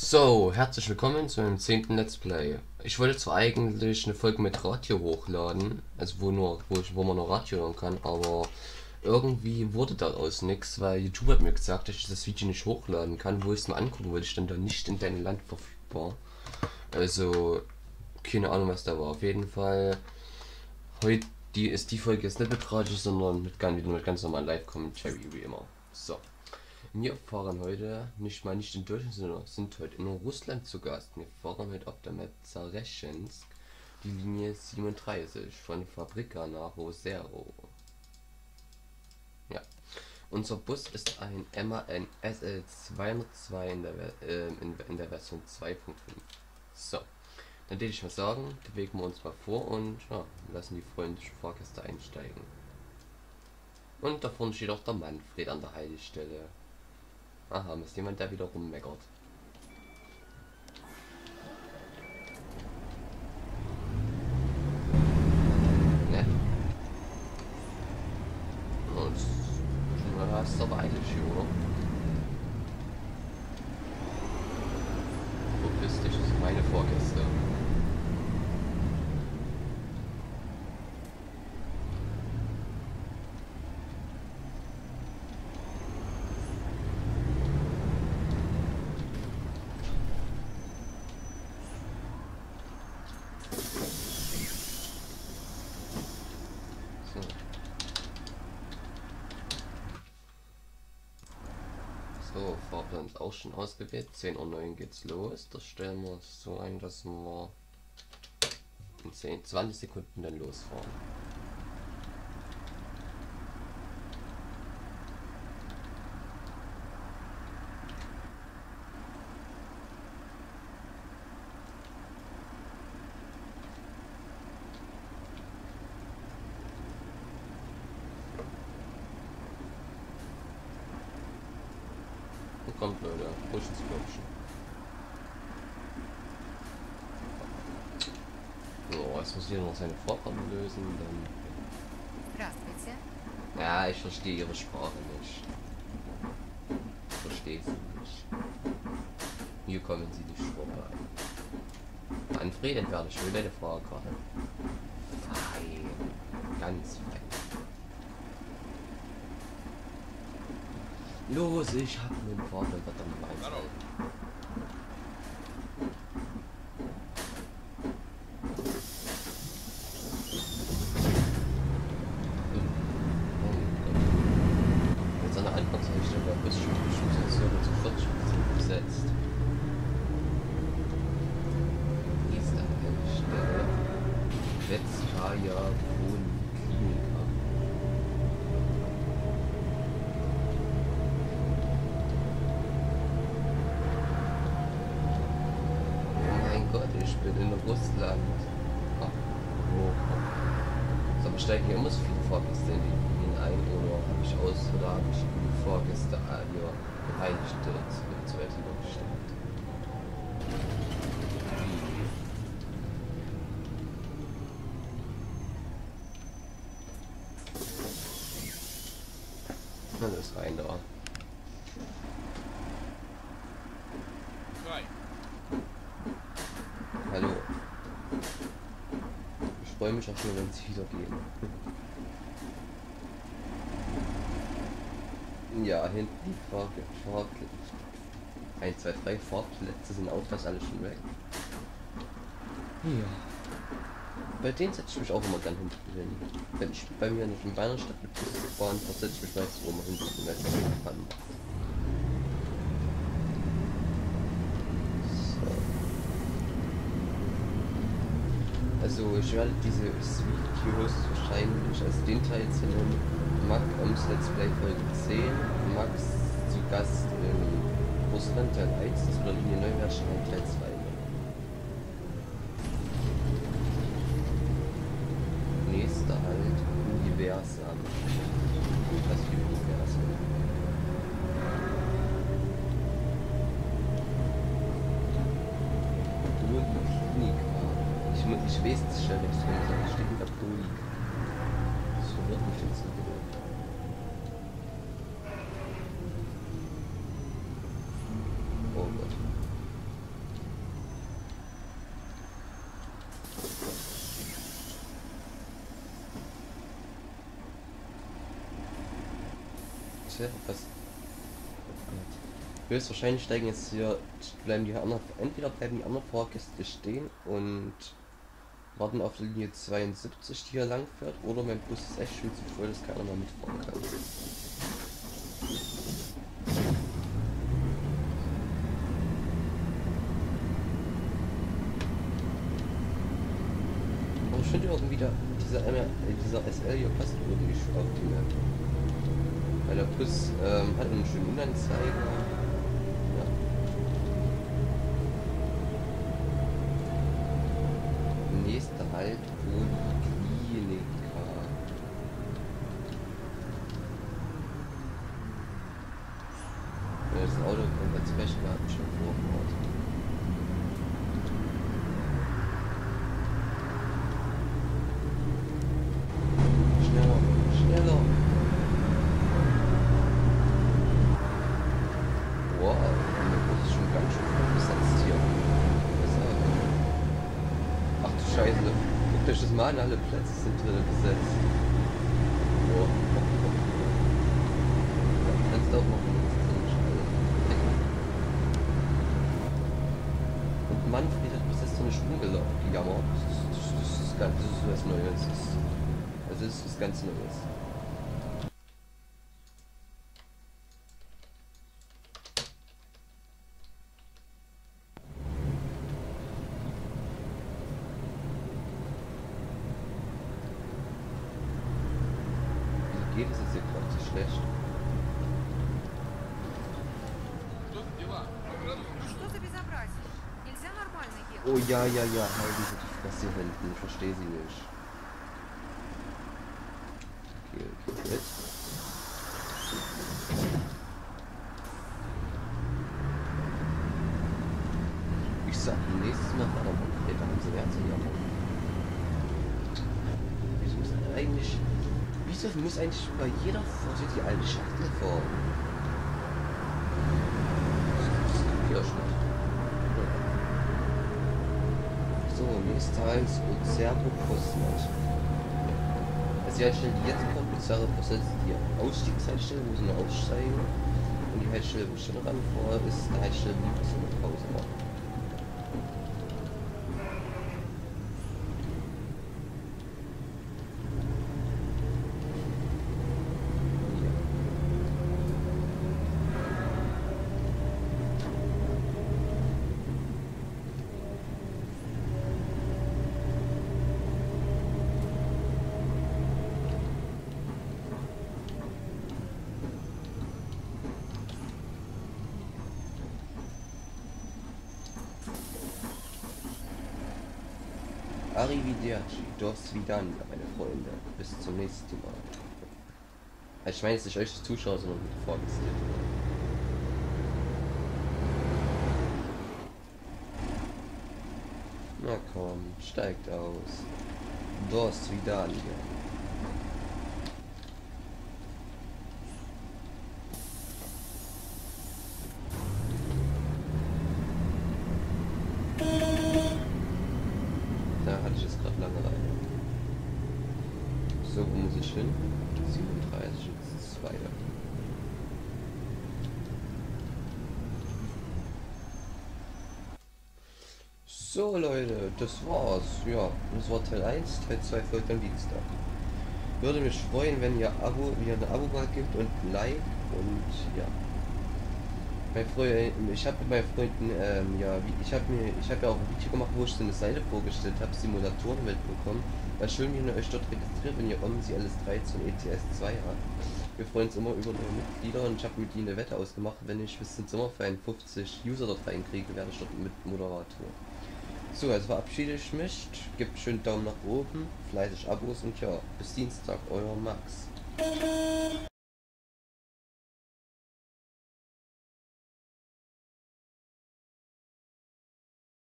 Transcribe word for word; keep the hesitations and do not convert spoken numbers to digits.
So, herzlich willkommen zu einem zehnten Let's Play. Ich wollte zwar eigentlich eine Folge mit Radio hochladen, also wo nur, wo ich, wo man nur Radio hören kann, aber irgendwie wurde daraus nichts, weil YouTube hat mir gesagt, dass ich das Video nicht hochladen kann, wo ich es mir angucken wollte, stand da nicht in deinem Land verfügbar. Also, keine Ahnung, was da war. Auf jeden Fall, heute die, ist die Folge jetzt nicht mit Radio, sondern mit, ganz- wieder mit ganz normalen Live-Commentary wie immer. So. Wir fahren heute nicht mal nicht in Deutschland, sondern sind heute in Russland zu Gast. Wir fahren heute auf der Map Zarechensk, die Linie siebenunddreißig von Fabrika nach Rosero. Ja. Unser Bus ist ein M A N S L zweihundertzwei in der, äh, in, in der Version zwei Punkt fünf. So, dann würde ich mal sagen, bewegen wir uns mal vor und ja, lassen die freundlichen Fahrgäste einsteigen. Und da vorne steht auch der Manfred an der Haltestelle. Aha, ist jemand, der wieder rummeckert. Ne? Und du hast aber eigentlich, oder? Verpiss dich, das sind meine Vorgäste. So, Fahrplan ist auch schon ausgewählt. zehn Uhr neun geht's los. Das stellen wir so ein, dass wir in zehn, zwanzig Sekunden dann losfahren. Kommt Leute, ruhig ins Köpfchen. So, jetzt muss ich noch seine Vorfahren lösen, dann... Ja, ich verstehe ihre Sprache nicht. Ich verstehe sie nicht. Hier kommen sie nicht vorbei. Manfred, entwerde schön deine Fahrkarte. Fein. Ganz fein. Los, ich hab einen Vater, verdammt weiß. Jetzt an der Anfangsrichtung der Bus schon circa zu vierzig Prozent besetzt. Nächste Haltestelle Vetskaya Wohnklinika. Ich bin in Russland. Ach, oh. So, aber steigen hier immer so viele Fahrgäste in die Linien ein, oder habe ich aus, oder habe ich die Fahrgäste ah, hier eingestellt, zuerst übergestellt. Alles rein da. Hallo. Ich freue mich auch schon, wenn sie wieder gehen. Ja, hinten die Fahrplätze. eins, zwei, drei Fahrplätze sind auch fast alle schon weg. Ja. Bei denen setze ich mich auch immer gern hinten hin. Wenn ich bei mir nicht in meiner Stadt mit Bus fahren, setze ich mich meistens immer hinten, weil es nicht kann. Also ich werde diese Videos wahrscheinlich als den Teil nennen, Max ums Let's Play Folge zehn, Max zu Gast in Russland Teil eins, das wird Linie neun Herstellung Teil zwei. Nächster halt Universam. Das Universam. Ich weiß es schon, ich steht in der Polik. Das verwirrt mich jetzt so wieder. Oh Gott. das wäre was. Höchstwahrscheinlich steigen jetzt hier, bleiben die anderen, entweder bleiben die anderen Fahrgäste stehen und warten auf Linie zweiundsiebzig, die hier lang fährt, oder mein Bus ist echt schon zu voll, dass keiner mehr mitfahren kann. Aber ich finde irgendwie, der, dieser, dieser S L hier passt irgendwie auf die Map. Weil der Bus ähm, hat einen schönen Innenanzeiger. Ja. Nächster Halt Poliklinika. Ja, das Auto kommt als Special hat schon vorgebaut. Schneller, schneller. Wow, das ist schon ganz schön voll besetzt hier. Ach du Scheiße, guckt euch das mal an, alle Plätze sind drin besetzt. Wow. Ja, kannst du auch machen. Und Manfred hat bis jetzt so eine Stunde gejammert. Das, das, das, ist ganz, das ist was Neues. Das ist, also das ist was ganz Neues. Geht es jetzt hier gerade so schlecht? Oh ja, ja, ja, halten Sie die Fresse hinten, ich verstehe Sie nicht. Okay, okay, jetzt. Ich sag, nächstes Mal fahren wir Manfred, da haben Sie mehr zu jammern. Wieso ist denn eigentlich... Wieso muss eigentlich bei jeder Foto die alte Schachtel fahren? Das ist ja schlecht. So, nächster Hals und Servo Postnet. Also die Haltestelle, die jetzt kommt, mit Servo Postnet, ist die Ausstiegshaltestelle, wo sie noch aussteigen. Und die Haltestelle, wo ich schon ranfahre, ist eine Haltestelle, wo ich so eine Pause mache. Arrivederci, dos vidania, meine Freunde. Bis zum nächsten Mal. Also ich meine jetzt nicht euch die Zuschauer, sondern die Vorgäste. Na komm, steigt aus. Dos vidania. Da hatte ich jetzt gerade lange rein. So, wo muss ich hin? siebenunddreißig und zwei. So Leute, das war's. Ja, das war Teil eins, Teil zwei folgt am Dienstag. Würde mich freuen, wenn ihr Abo, mir eine Abo-Wahl gibt und ein Like und ja. Mein Freund, ich habe mit meinen Freunden, ähm, ja, wie, ich habe mir, ich habe ja auch ein Video gemacht, wo ich so eine Seite vorgestellt habe, Simulatorenwelt bekommen. War schön, wenn ihr euch dort registriert, wenn ihr OMSI L S dreizehn und E T S zwei habt. Wir freuen uns immer über neue Mitglieder und ich habe mit ihnen eine Wette ausgemacht, wenn ich bis zum Sommerferien fünfzig User dort reinkriege, werde ich dort mit Moderator. So, also verabschiede ich mich, gebt schön Daumen nach oben, fleißig Abos und ja, bis Dienstag, euer Max.